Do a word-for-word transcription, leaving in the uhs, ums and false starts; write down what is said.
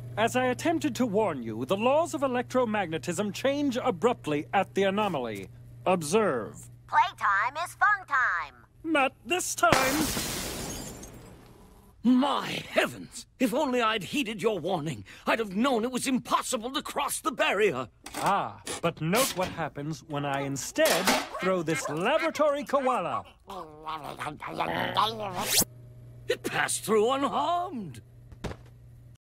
As I attempted to warn you, the laws of electromagnetism change abruptly at the anomaly. Observe. Playtime is fun time. Not this time. My heavens! If only I'd heeded your warning, I'd have known it was impossible to cross the barrier. Ah, but note what happens when I instead throw this laboratory koala. It passed through unharmed.